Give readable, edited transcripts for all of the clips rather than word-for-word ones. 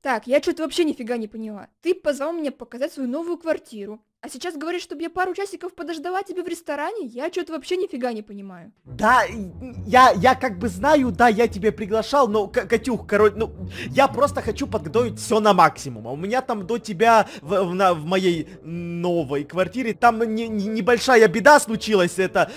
Так, я что-то вообще нифига не поняла. Ты позвал меня показать свою новую квартиру. А сейчас говоришь, чтобы я пару часиков подождала тебя в ресторане? Я что-то вообще нифига не понимаю. Да, я как бы знаю, да, я тебя приглашал, но, Катюх, короче, ну, я просто хочу подготовить все на максимум. А у меня там до тебя в моей новой квартире, там небольшая беда случилась, это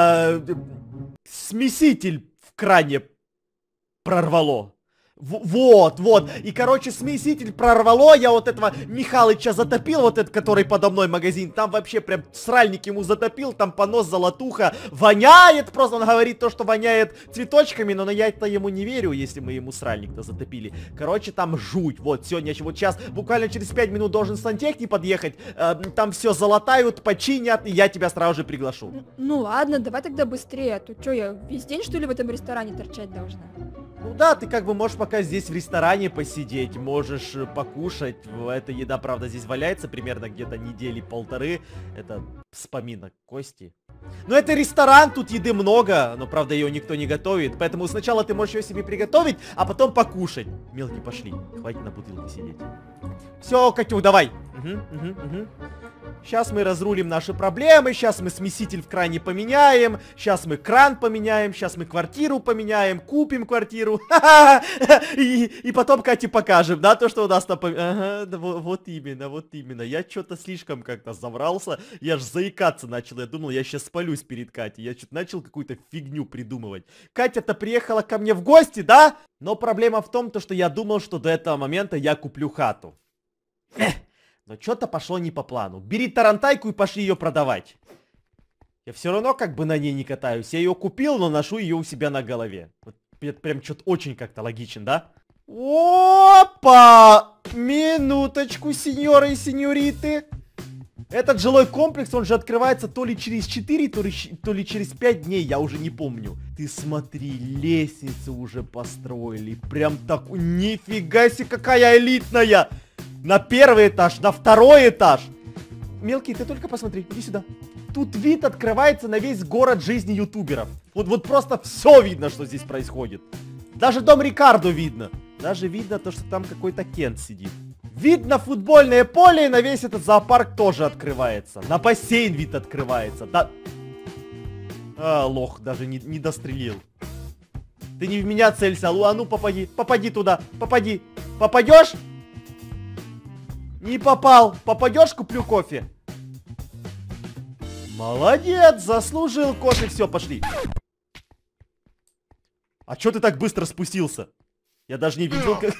смеситель в кране прорвало. Вот. И, короче, смеситель прорвало, я вот этого Михалыча затопил, вот этот, который подо мной магазин, там вообще прям сральник ему затопил, там понос, золотуха, воняет, просто он говорит то, что воняет цветочками, но я-то ему не верю, если мы ему сральник-то затопили. Короче, там жуть, вот, сегодня, вот сейчас, буквально через 5 минут должен сантехник подъехать, там все залатают, починят, и я тебя сразу же приглашу. Ну ладно, давай тогда быстрее, а то что, я весь день что ли в этом ресторане торчать должна? Ну да, ты как бы можешь пока здесь в ресторане посидеть, можешь покушать. Эта еда, правда, здесь валяется примерно где-то недели полторы. Это с поминок кости. Но это ресторан, тут еды много, но, правда, ее никто не готовит. Поэтому сначала ты можешь ее себе приготовить, а потом покушать. Мелкий, пошли. Хватит на бутылке сидеть. Все, Катюх, давай. Угу. Сейчас мы разрулим наши проблемы, сейчас мы смеситель в кране поменяем, сейчас мы кран поменяем, сейчас мы квартиру поменяем, купим квартиру, и потом Кате покажем, да, то, что у нас там... Ага, да, вот именно, я что-то слишком как-то заврался, я ж заикаться начал, я думал, я сейчас спалюсь перед Катей, я что-то начал какую-то фигню придумывать. Катя-то приехала ко мне в гости, да? Но проблема в том, то, что я думал, что до этого момента я куплю хату. Но что-то пошло не по плану. Бери тарантайку и пошли ее продавать. Я все равно как бы на ней не катаюсь. Я ее купил, но ношу ее у себя на голове. Вот это прям что-то очень как-то логично, да? Опа! Минуточку, сеньоры и сеньориты. Этот жилой комплекс, он же открывается то ли через 4, то ли через 5 дней, я уже не помню. Ты смотри, лестницы уже построили. Прям так, нифига себе, какая элитная! На первый этаж, на второй этаж. Мелкий, ты только посмотри, иди сюда. Тут вид открывается на весь город жизни ютуберов. Вот просто все видно, что здесь происходит. Даже дом Рикардо видно. Даже видно то, что там какой-то Кент сидит. Видно футбольное поле, и на весь этот зоопарк тоже открывается. На бассейн вид открывается. Да... А, лох, даже не дострелил. Ты не в меня целься, а ну попади туда, попади. Попадешь? Не попал. Попадешь, куплю кофе. Молодец, заслужил кофе. Все, пошли. А чё ты так быстро спустился? Я даже не видел, как...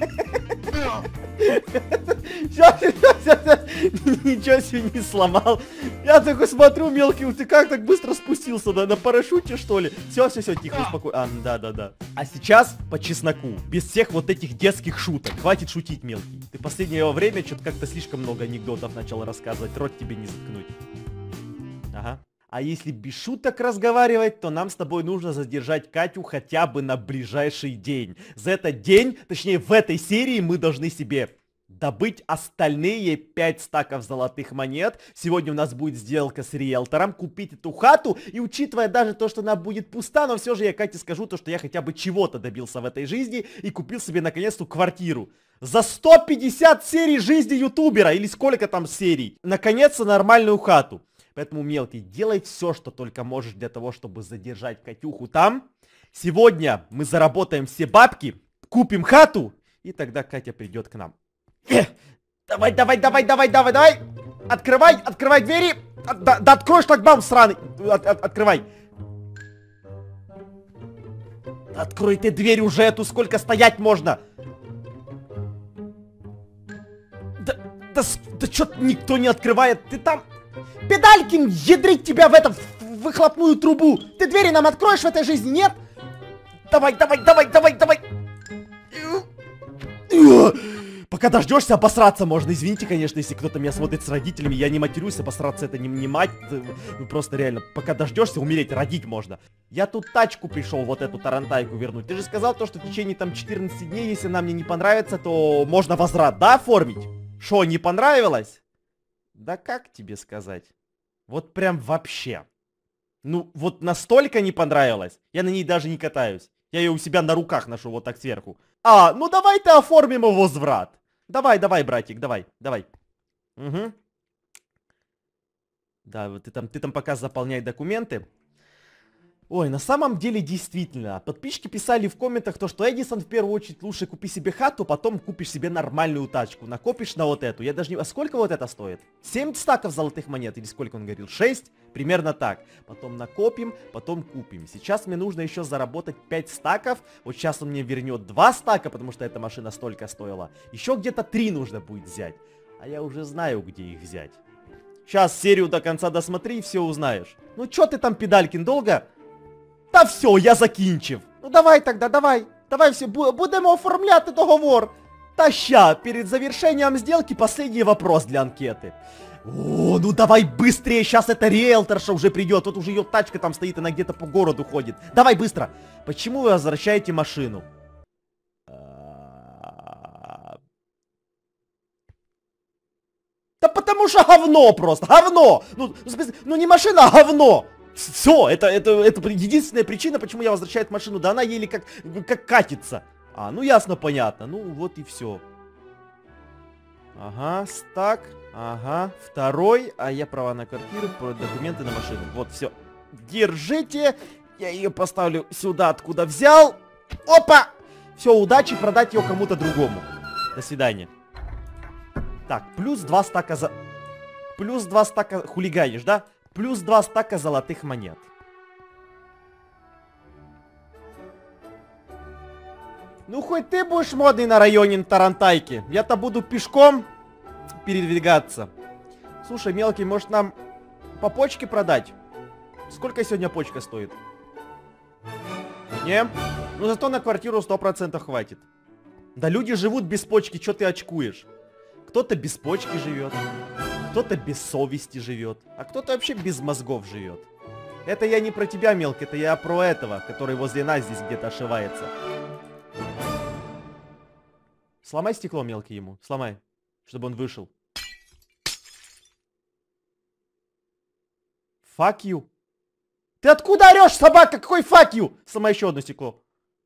Ничего себе не сломал. Я такой смотрю, мелкий, ты как так быстро спустился? На парашюте, что ли? Все, тихо, успокойся. Да. А сейчас по чесноку. Без всех вот этих детских шуток. Хватит шутить, мелкий. Ты в последнее время что-то как-то слишком много анекдотов начал рассказывать. Рот тебе не заткнуть. Ага. А если без шуток разговаривать, то нам с тобой нужно задержать Катю хотя бы на ближайший день. За этот день, точнее в этой серии, мы должны себе добыть остальные 5 стаков золотых монет. Сегодня у нас будет сделка с риэлтором, купить эту хату. И учитывая даже то, что она будет пуста, но все же я Кате скажу то, что я хотя бы чего-то добился в этой жизни и купил себе наконец-то квартиру. За 150 серий жизни ютубера, или сколько там серий, наконец-то нормальную хату. Поэтому, мелкий, делай все, что только можешь для того, чтобы задержать Катюху там. Сегодня мы заработаем все бабки, купим хату, и тогда Катя придет к нам. Давай. Открывай двери. Да открой шлагбаум сраный. Открывай. Открой ты дверь уже эту, сколько стоять можно. Да что-то никто не открывает. Ты там... Педалькин, ядрить тебя в эту выхлопную трубу. Ты двери нам откроешь в этой жизни, нет? Давай. Пока дождешься, обосраться можно. Извините, конечно, если кто-то меня смотрит с родителями. Я не матерюсь, обосраться это не мать. Ну просто реально, пока дождешься, умереть, родить можно. Я тут тачку пришел, вот эту тарантайку вернуть. Ты же сказал то, что в течение там 14 дней, если она мне не понравится, то можно возврат, да, оформить? Шо, не понравилось? Да как тебе сказать? Вот прям вообще. Ну, вот настолько не понравилось. Я на ней даже не катаюсь. Я ее у себя на руках ношу вот так сверху. А, ну давай-то оформим его возврат. Давай, братик, давай. Угу. Да, вот ты там пока заполняй документы. Ой, на самом деле действительно, подписчики писали в комментах то, что Эдисон в первую очередь лучше купи себе хату, потом купишь себе нормальную тачку, накопишь на вот эту. Я даже не... А сколько вот это стоит? 7 стаков золотых монет или сколько он говорил? 6? Примерно так. Потом накопим, потом купим. Сейчас мне нужно еще заработать 5 стаков. Вот сейчас он мне вернет 2 стака, потому что эта машина столько стоила. Еще где-то 3 нужно будет взять. А я уже знаю, где их взять. Сейчас серию до конца досмотри и все узнаешь. Ну чё ты там, Педалькин, долго? Та все, я закінчив. Ну давай тогда, давай все, будемо оформляти договор. Та ща, перед завершением сделки последний вопрос для анкеты. О, ну давай быстрее, сейчас эта риэлторша уже придет, вот уже ее тачка там стоит, она где-то по городу ходит. Давай быстро. Почему вы возвращаете машину? Да потому что говно просто, говно. Ну не машина, а говно. Все, это единственная причина, почему я возвращаю эту машину. Да она еле как катится. А, ну ясно, понятно. Ну вот и все. Ага, стак. Ага, второй. А я права на квартиру, документы на машину. Вот, все. Держите. Я ее поставлю сюда, откуда взял. Опа! Все, удачи продать ее кому-то другому. До свидания. Так, плюс 2 стака за... Плюс 2 стака... Хулиганишь, да? Плюс 2 стака золотых монет. Ну хоть ты будешь модный на районе Тарантайки. Я-то буду пешком передвигаться. Слушай, мелкий, может нам по почке продать? Сколько сегодня почка стоит? Не? Ну зато на квартиру 100% хватит. Да люди живут без почки, что ты очкуешь? Кто-то без почки живет. Кто-то без совести живет, а кто-то вообще без мозгов живет. Это я не про тебя, мелкий, это я про этого, который возле нас здесь где-то ошивается. Сломай стекло, мелкий, ему. Сломай, чтобы он вышел. Fuck you. Ты откуда орешь, собака? Какой fuck you? Сломай еще одно стекло.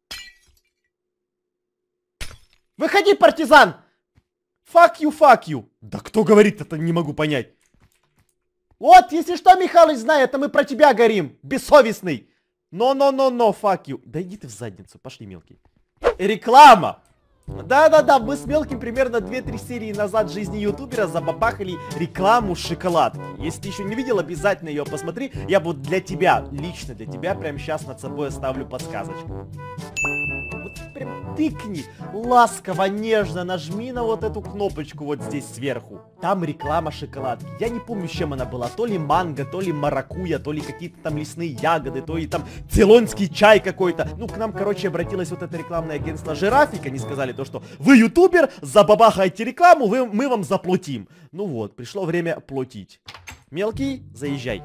Выходи, партизан! Fuck you. Да кто говорит это, не могу понять. Вот, если что, Михалыч знает, это мы про тебя горим. Бессовестный. Но, fuck you. Да иди ты в задницу, пошли, мелкий. Реклама. Да, мы с мелким примерно 2-3 серии назад в жизни ютубера забабахали рекламу шоколадки. Если ты еще не видел, обязательно ее посмотри. Я вот для тебя, лично для тебя, прямо сейчас над собой оставлю подсказочку. Вот прям тыкни, ласково, нежно нажми на вот эту кнопочку вот здесь сверху. Там реклама шоколадки. Я не помню, с чем она была. То ли манго, то ли маракуйя, то ли какие-то там лесные ягоды, то ли там цейлонский чай какой-то. Ну, к нам, короче, обратилось вот это рекламное агентство Жирафик. Они сказали то, что вы ютубер, забабахаете рекламу, мы вам заплатим. Ну вот, пришло время платить. Мелкий, заезжай.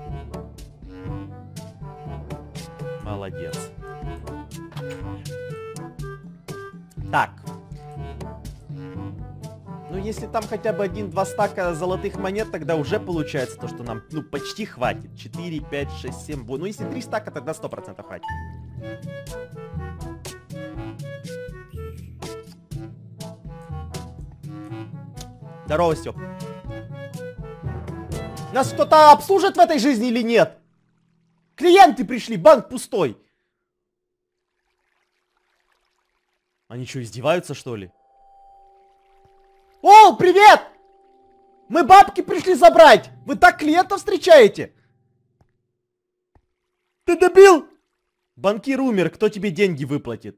Молодец. Так. Ну, если там хотя бы 1-2 стака золотых монет, тогда уже получается то, что нам, ну, почти хватит. 4, 5, 6, 7, ну, если 3 стака, тогда 100% хватит. Здорово, Стёп. Нас кто-то обслужит в этой жизни или нет? Клиенты пришли, банк пустой. Они что, издеваются, что ли? О, привет! Мы бабки пришли забрать! Вы так клиентов встречаете? Ты дебил? Банкир умер, кто тебе деньги выплатит?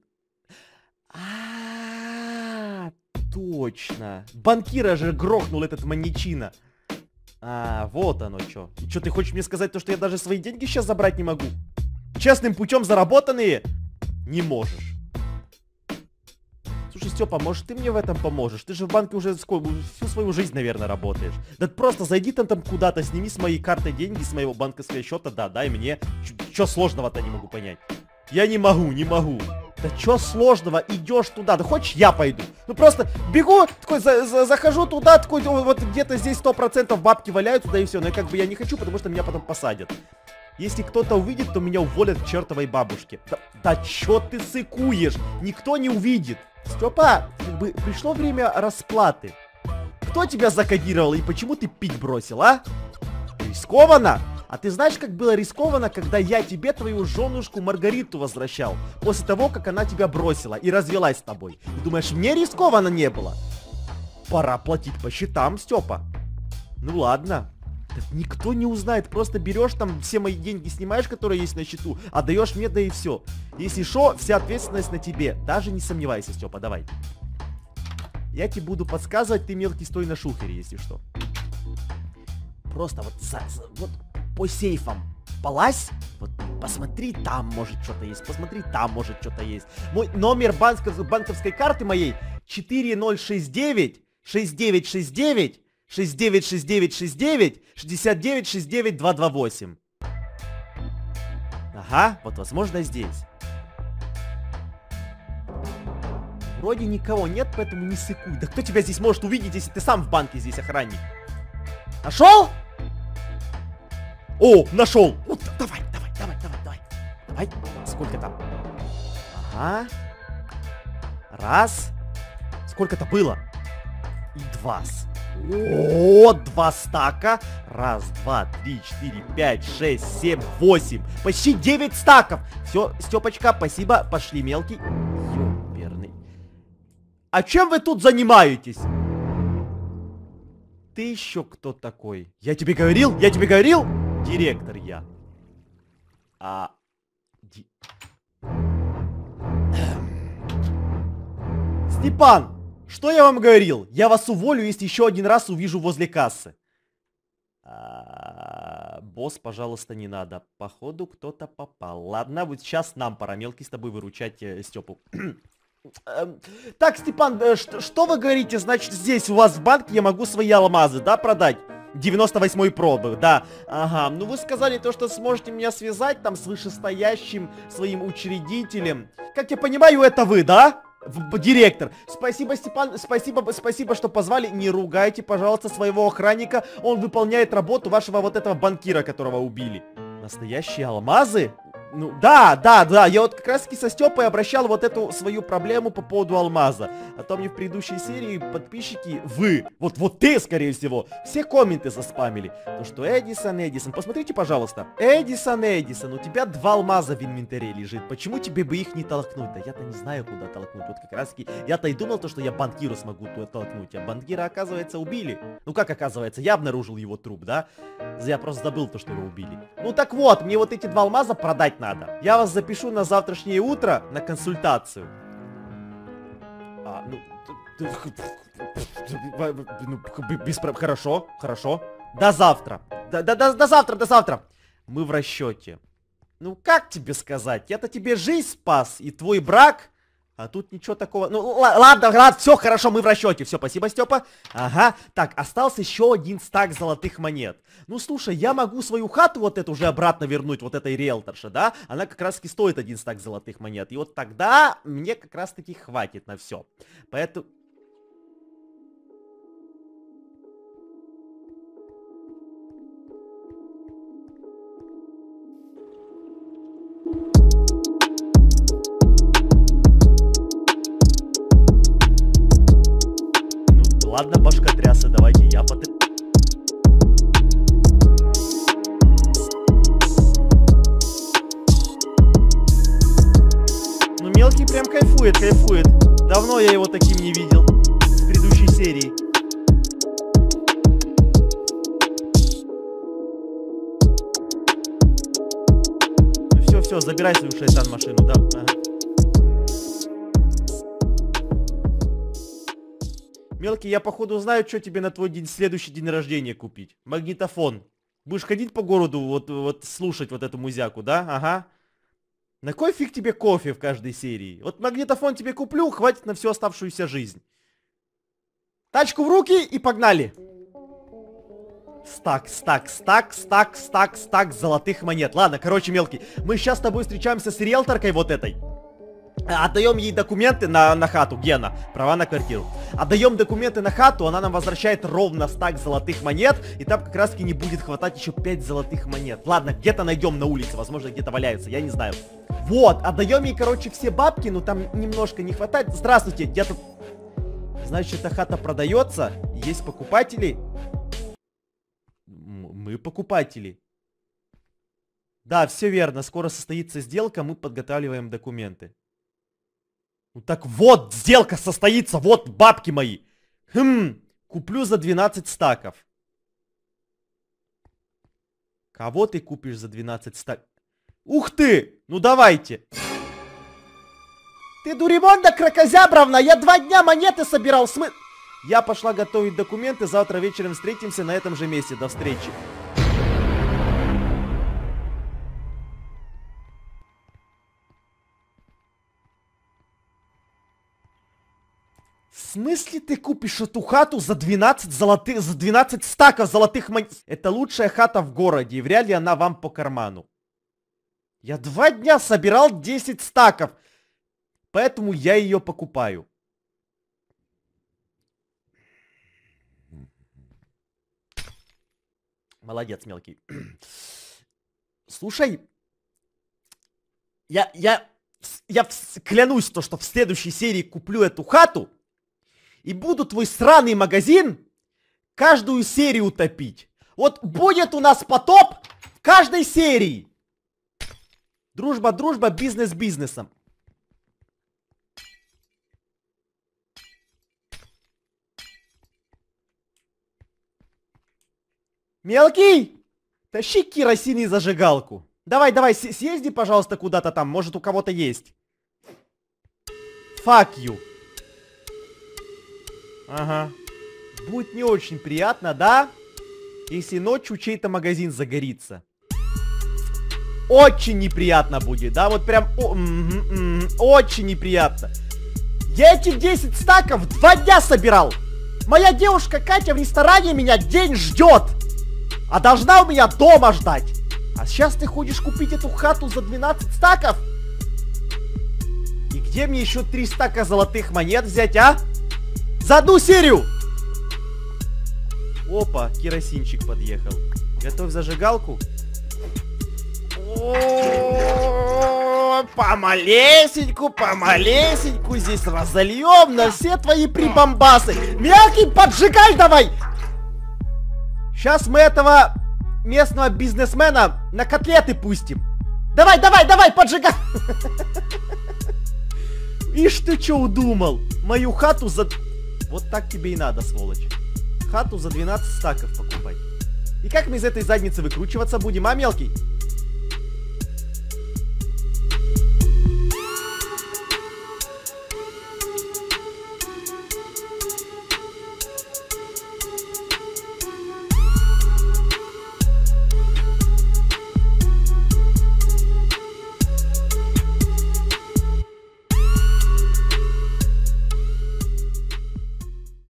Точно. Банкира же грохнул этот маньячина. Вот оно что. И что, ты хочешь мне сказать то, что я даже свои деньги сейчас забрать не могу? Честным путем заработанные? Не можешь. Слушай, Степа, может ты мне в этом поможешь? Ты же в банке уже всю свою жизнь, наверное, работаешь. Да просто зайди там куда-то, сними с моей карты деньги, с моего банковского счета, да, дай мне. Чё сложного-то, не могу понять. Я не могу. Да чё сложного, идешь туда, да хочешь я пойду? Ну просто бегу, такой захожу туда, такой вот где-то здесь 100% бабки валяются, да и все. Но как бы я не хочу, потому что меня потом посадят. Если кто-то увидит, то меня уволят к чертовой бабушке. Да чё ты сыкуешь? Никто не увидит. Степа, как бы пришло время расплаты. Кто тебя закодировал и почему ты пить бросил, а? Рискованно? А ты знаешь, как было рискованно, когда я тебе твою женушку Маргариту возвращал? После того, как она тебя бросила и развелась с тобой. Ты думаешь, мне рискованно не было? Пора платить по счетам, Степа. Ну ладно. Так никто не узнает, просто берешь там все мои деньги, снимаешь, которые есть на счету, отдаешь мне, да и все. Если шо, вся ответственность на тебе. Даже не сомневайся, Степа, давай. Я тебе буду подсказывать, ты мелкий стой на шухере, если что. Просто вот по сейфам полазь, вот посмотри, там может что-то есть, посмотри, там может что-то есть. Мой номер банковской карты моей 4069 6969 696969 6969228. Ага, вот возможно здесь. Вроде никого нет, поэтому не сыкуй. Да кто тебя здесь может увидеть, если ты сам в банке здесь охранник? Нашел? О, нашел! Вот, давай. Давай. Сколько там? Ага. Раз. Сколько-то было? И два. О, 2 стака. Раз, два, 3, 4, 5, 6, 7, 8. Почти 9 стаков. Все, Степочка, спасибо. Пошли, мелкий. Ёперный. А чем вы тут занимаетесь? Ты еще кто такой? Я тебе говорил? Директор я. Степан! Что я вам говорил? Я вас уволю, если еще один раз увижу возле кассы. Босс, пожалуйста, не надо. Походу, кто-то попал. Ладно, вот сейчас нам пора, мелкий, с тобой выручать Степу. Так, Степан, что вы говорите? Значит, здесь у вас в банке я могу свои алмазы, да, продать? 98-й пробы, да. Ага, ну вы сказали то, что сможете меня связать там с вышестоящим своим учредителем. Как я понимаю, это вы, да? Директор. Спасибо, Степан, спасибо, что позвали. Не ругайте, пожалуйста, своего охранника. Он выполняет работу вашего вот этого банкира, которого убили. Настоящие алмазы? Ну, да, я вот как раз таки со Степой обращал вот эту свою проблему по поводу алмаза. А то мне в предыдущей серии подписчики, вот ты, скорее всего, все комменты заспамили. То, что Эдисон, посмотрите, пожалуйста. Эдисон, у тебя 2 алмаза в инвентаре лежит. Почему тебе бы их не толкнуть? Да я-то не знаю, куда толкнуть. Вот как раз таки, я-то и думал, то, что я банкира смогу толкнуть. А банкира, оказывается, убили. Ну, как оказывается, я обнаружил его труп, да? Я просто забыл то, что его убили. Ну, так вот, мне вот эти 2 алмаза продать надо. Я вас запишу на завтрашнее утро на консультацию. Хорошо. До завтра. До завтра. Мы в расчете. Ну, как тебе сказать? Я-то тебе жизнь спас и твой брак. А тут ничего такого. Ну, ладно, все хорошо, мы в расчете. Все, спасибо, Степа. Ага. Так, остался еще 1 стак золотых монет. Ну, слушай, я могу свою хату вот эту уже обратно вернуть, вот этой риэлторше, да? Она как раз таки стоит 1 стак золотых монет. И вот тогда мне как раз таки хватит на все. Поэтому... Ладно, башкотрясы, давайте я Ну, мелкий прям кайфует. Давно я его таким не видел. В предыдущей серии. Ну все, забирай свою шайтан машину, да. Ага. Мелкий, я походу знаю, что тебе на твой следующий день рождения купить. Магнитофон. Будешь ходить по городу, вот слушать вот эту музяку, да? Ага. На кой фиг тебе кофе в каждой серии? Вот магнитофон тебе куплю, хватит на всю оставшуюся жизнь. Тачку в руки и погнали. Стак золотых монет. Ладно, короче, мелкий, мы сейчас с тобой встречаемся с риэлторкой вот этой. Отдаем ей документы на хату. Где она? Права на квартиру. Отдаем документы на хату, она нам возвращает ровно стак золотых монет. И там как раз таки не будет хватать еще 5 золотых монет. Ладно, где-то найдем на улице, возможно где-то валяются, я не знаю. Вот, отдаем ей, короче, все бабки, но там немножко не хватает. Здравствуйте, где-то... Значит, эта хата продается, есть покупатели. Мы покупатели. Да, все верно, скоро состоится сделка, мы подготавливаем документы. Ну так вот, сделка состоится, вот бабки мои. Куплю за 12 стаков. Кого ты купишь за 12 стаков? Ух ты, ну давайте. Ты дуримонда кракозябровна, я 2 дня монеты собирал, Я пошла готовить документы, завтра вечером встретимся на этом же месте, до встречи. В смысле ты купишь эту хату за 12 стаков золотых монет? Это лучшая хата в городе, и вряд ли она вам по карману. Я 2 дня собирал 10 стаков, поэтому я ее покупаю. Молодец, мелкий. Слушай, я клянусь, что в следующей серии куплю эту хату. И буду твой сраный магазин каждую серию топить. Вот будет у нас потоп в каждой серии. Дружба, дружба, бизнес бизнесом. Мелкий, тащи керосин и зажигалку. Давай, давай, съезди, пожалуйста, куда-то там. Может, у кого-то есть. Fuck you. Ага. Будет не очень приятно, да? Если ночью чей-то магазин загорится. Очень неприятно будет, да? Вот прям очень неприятно. Я эти 10 стаков 2 дня собирал. Моя девушка Катя в ресторане меня день ждет. А должна у меня дома ждать. А сейчас ты ходишь купить эту хату за 12 стаков? И где мне еще 3 стака золотых монет взять, а? За одну серию! Опа, керосинчик подъехал. Готовь зажигалку. Помалесеньку, помалесеньку здесь разольем на все твои прибамбасы. Мелкий, поджигай давай! Сейчас мы этого местного бизнесмена на котлеты пустим. Давай, давай, давай, поджигай! Ишь ты что удумал? Мою хату за... Вот так тебе и надо, сволочь. Хату за 12 стаков покупать. И как мы из этой задницы выкручиваться будем, а, мелкий?